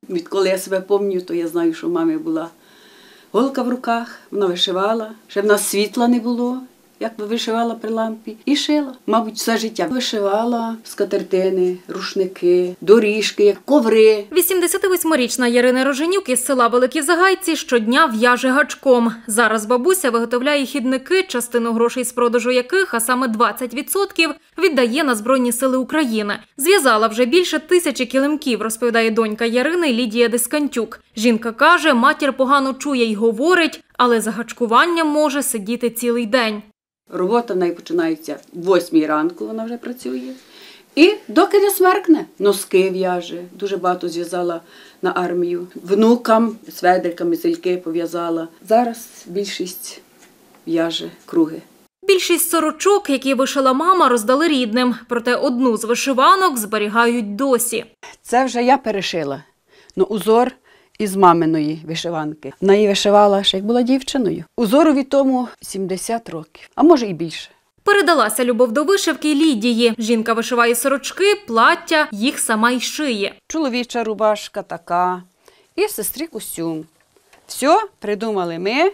Відколи я себе пам'ятаю, то я знаю, що у мами була голка в руках, вона вишивала, ще в нас світла не було, як вишивала при лампі, і шила. Мабуть, все життя. Вишивала скатертини, рушники, доріжки, коври. 88-річна Ярина Роженюк із села Великі Загайці щодня в'яже гачком. Зараз бабуся виготовляє хідники, частину грошей з продажу яких, а саме 20%, віддає на Збройні сили України. Зв'язала вже більше 1000 килимків, розповідає донька Ярини Лідія Дискантюк. Жінка каже, матір погано чує й говорить, але за гачкуванням може сидіти цілий день. Робота в неї починається в 8 ранку, вона вже працює. І доки не смеркне, носки в'яже. Дуже багато зв'язала на армію. Внукам сведриками сельки пов'язала. Зараз більшість в'яже круги. Більшість сорочок, які вишила мама, роздали рідним. Проте одну з вишиванок зберігають досі. Це вже я перешила. Но узор із маминої вишиванки. Вона її вишивала ще як була дівчиною. Узорові тому 70 років, а може і більше. Передалася любов до вишивки Лідії. Жінка вишиває сорочки, плаття, їх сама й шиє. Чоловіча рубашка така і сестрі костюм. Все придумали ми.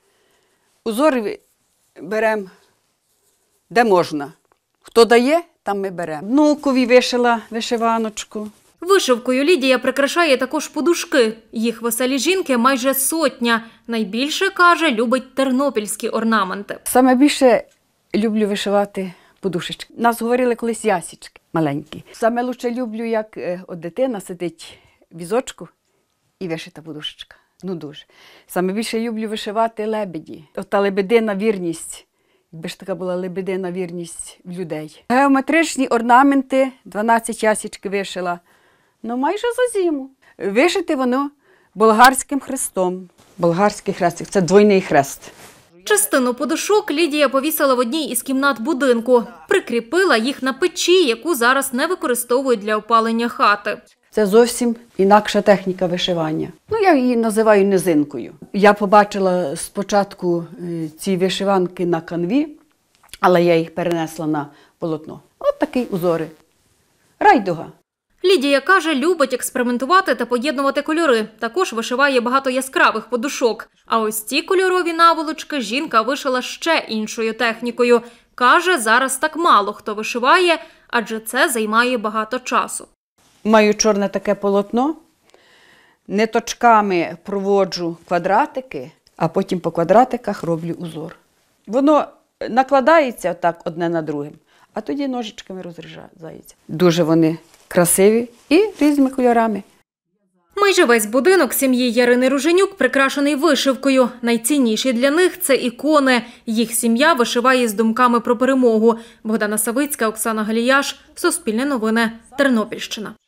Узори беремо де можна. Хто дає, там ми беремо. Внукові вишила вишиваночку. Вишивкою Лідія прикрашає також подушки. Їх веселі жінки майже 100. Найбільше, каже, любить тернопільські орнаменти. Саме більше люблю вишивати подушечки. Нас говорили колись ясічки маленькі. Саме лучше люблю, як от дитина сидить в візочку і вишита подушечка. Ну дуже. Саме більше люблю вишивати лебеді. Ота лебедина вірність. Якби ж така була лебедина вірність в людей. Геометричні орнаменти, 12 ясічки вишила. Ну, майже за зиму. Вишити воно болгарським хрестом. Болгарський хрест – це двойний хрест. Частину подушок Лідія повісила в одній із кімнат будинку. Прикріпила їх на печі, яку зараз не використовують для опалення хати. Це зовсім інакша техніка вишивання. Ну, я її називаю низинкою. Я побачила спочатку ці вишиванки на канві, але я їх перенесла на полотно. От такі узори. Райдуга. Лідія каже, любить експериментувати та поєднувати кольори. Також вишиває багато яскравих подушок. А ось ці кольорові наволочки жінка вишила ще іншою технікою. Каже, зараз так мало хто вишиває, адже це займає багато часу. Маю чорне таке полотно, ниточками проводжу квадратики, а потім по квадратиках роблю узор. Воно накладається так одне на друге, а тоді ножичками розрізається. Дуже вони красиві і різними кольорами. Майже весь будинок сім'ї Ярини Роженюк прикрашений вишивкою. Найцінніші для них – це ікони. Їх сім'я вишиває з думками про перемогу. Богдана Савицька, Оксана Галіяш. Суспільне новини. Тернопільщина.